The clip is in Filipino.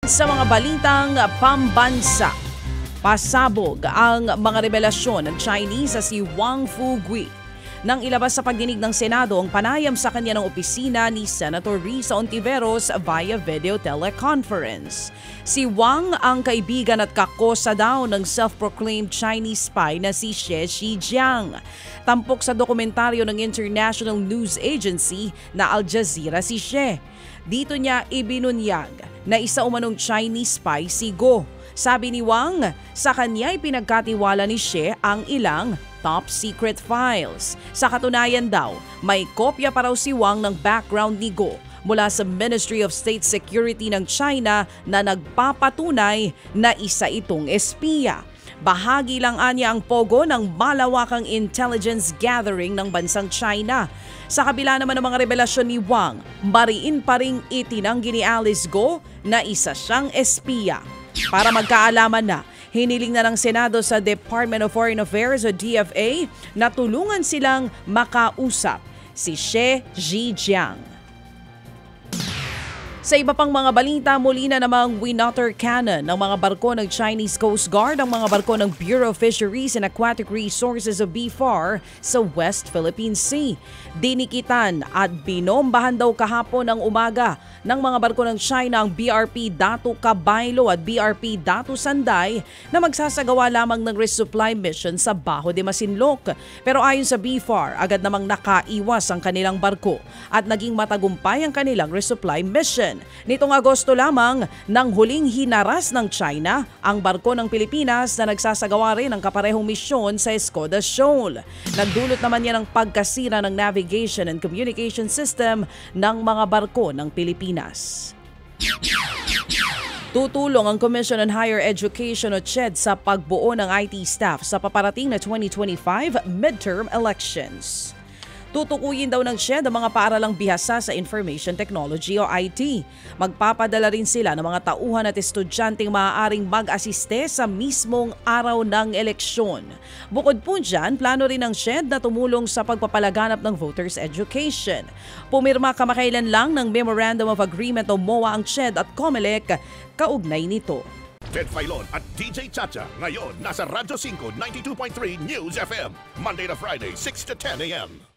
Sa mga balitang pambansa, pasabog ang mga revelasyon ng Chinese sa si Wang Fugui nang ilabas sa pagdinig ng Senado ang panayam sa kanya ng opisina ni Senator Risa Ontiveros via video teleconference. Si Wang ang kaibigan at kakosa daw ng self-proclaimed Chinese spy na si Xie Zhijiang. Tampok sa dokumentaryo ng International News Agency na Al Jazeera si Xie. Dito niya ibinunyag na isa umanong Chinese spy si Go. Sabi ni Wang, sa kanya ay pinagkatiwala ni Xie ang ilang top secret files. Sa katunayan daw, may kopya pa raw si Wang ng background ni Go mula sa Ministry of State Security ng China na nagpapatunay na isa itong espiya. Bahagi lang anya ang pogo ng malawakang intelligence gathering ng bansang China. Sa kabila naman ng mga revelasyon ni Wang, mariin pa ring itinanggi ni Alice Go na isa siyang espiya. Para magkaalaman na, hiniling na ng Senado sa Department of Foreign Affairs o DFA na tulungan silang makausap si Xie Zhijiang. Sa iba pang mga balita, muli na namang winotter cannon ng mga barko ng Chinese Coast Guard ang mga barko ng Bureau of Fisheries and Aquatic Resources o BFAR sa West Philippine Sea. Dinikitan at binombahan daw kahapon ng umaga ng mga barko ng China ang BRP Datu Cabaylo at BRP Datu Sanday na magsasagawa lamang ng resupply mission sa Bajo de Masinloc. Pero ayon sa BFAR, agad namang nakaiwas ang kanilang barko at naging matagumpay ang kanilang resupply mission. Nitong Agosto lamang nang huling hinaras ng China ang barko ng Pilipinas na nagsasagawa rin ng kaparehong misyon sa Escoda Shoal. Nagdulot naman yan ng pagkasira ng navigation and communication system ng mga barko ng Pilipinas. Tutulong ang Commission on Higher Education o CHED sa pagbuo ng IT staff sa paparating na 2025 midterm elections. Tutukuyin daw ng CHED ang mga paaralang bihasa sa Information Technology o IT. Magpapadala rin sila ng mga tauhan at estudyanteng maaaring mag-asiste sa mismong araw ng eleksyon. Bukod po dyan, plano rin ng CHED na tumulong sa pagpapalaganap ng voters' education. Pumirma kamakailan lang ng Memorandum of Agreement o MOA ang CHED at COMELEC kaugnay nito. Ted Filon at DJ Chacha ngayon nasa Radyo 5 92.3 News FM Monday to Friday 6 to 10 a.m.